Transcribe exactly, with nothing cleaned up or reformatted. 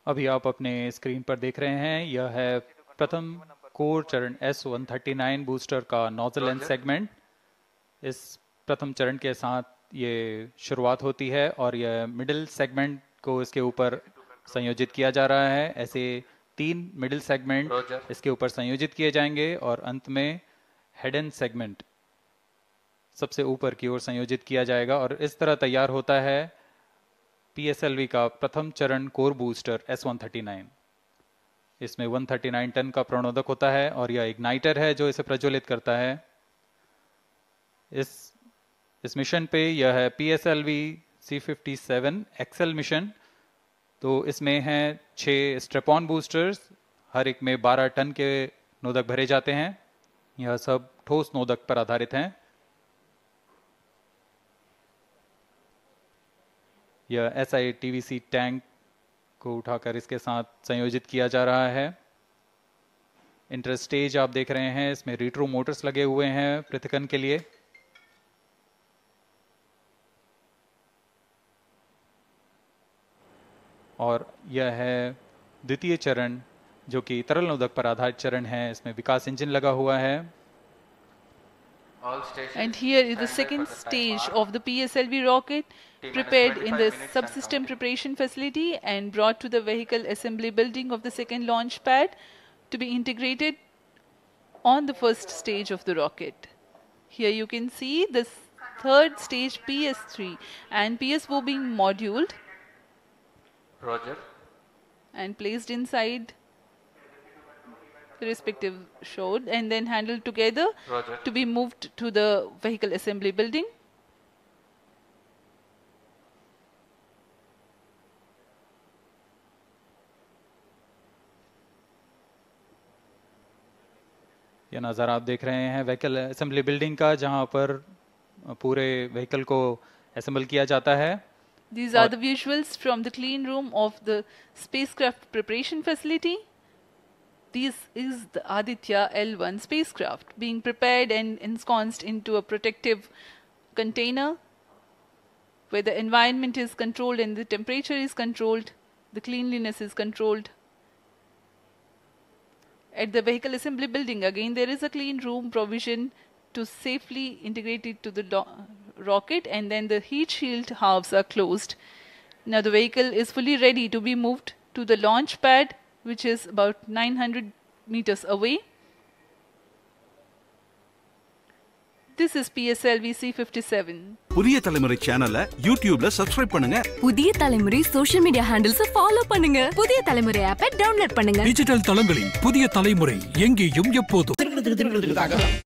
अभी आप अपने स्क्रीन पर देख रहे हैं, यह है प्रथम कोर चरण S one thirty nine booster का नोजल एंड सेगमेंट। इस प्रथम चरण के साथ ये शुरुआत होती है और यह मिडिल सेगमेंट को इसके ऊपर संयोजित किया जा रहा है। ऐसे तीन मिडिल सेगमेंट इसके ऊपर संयोजित किए जाएंगे और अंत में हेड एंड सेगमेंट सबसे ऊपर की ओर संयोजित किया जाएगा और इस तरह तैयार होता है पी एस एल वी का प्रथम चरण core booster S one thirty nine. इसमें वन थर्टी नाइन टन का प्रणोदक होता है और यह इग्नाइटर है जो इसे प्रज्वलित करता है। इस इस मिशन पे यह है P S L V C fifty seven XL mission. तो इसमें हैं छः स्ट्रेपॉन बूस्टर्स, हर एक में बारह टन के नोदक भरे जाते हैं। यह सब ठोस नोदक पर आधारित हैं। यह S I T V C tank को उठाकर इसके साथ संयोजित किया जा रहा है। इंटर स्टेज आप देख रहे हैं, इसमें रिट्रो मोटर्स लगे हुए हैं पृथक्करण के लिए। और यह है द्वितीय चरण जो कि तरल नोदक पर आधारित चरण है। इसमें विकास इंजन लगा हुआ है। And here is the second stage of the P S L V rocket, prepared in the subsystem preparation facility and brought to the vehicle assembly building of the second launch pad to be integrated on the first stage of the rocket. Here you can see the third stage P S three and P S four being moduled Roger. and placed inside the respective shroud and then handled together Roger. to be moved to the vehicle assembly building. यह नज़ारा आप देख रहे हैं vehicle assembly building का, जहां पर पूरे व्हीकल को असेंबल किया जाता है। These are the visuals from the clean room of the spacecraft preparation facility. This is the Aditya L one spacecraft being prepared and ensconced into a protective container where the environment is controlled and the temperature is controlled, the cleanliness is controlled. At the vehicle assembly building, again there is a clean room provision to safely integrate it to the rocket, and then the heat shield halves are closed. Now the vehicle is fully ready to be moved to the launch pad, which is about nine hundred meters away. This is P S L V C fifty-seven. புதிய தலைமுறை சேனலை யூடியூப்ல subscribe பண்ணுங்க. புதிய தலைமுறை social media handles follow பண்ணுங்க. புதிய தலைமுறை ஆப்பை டவுன்லோட் பண்ணுங்க. டிஜிட்டல் தளங்களில் புதிய தலைமுறை எங்கேயும் எப்போதும்.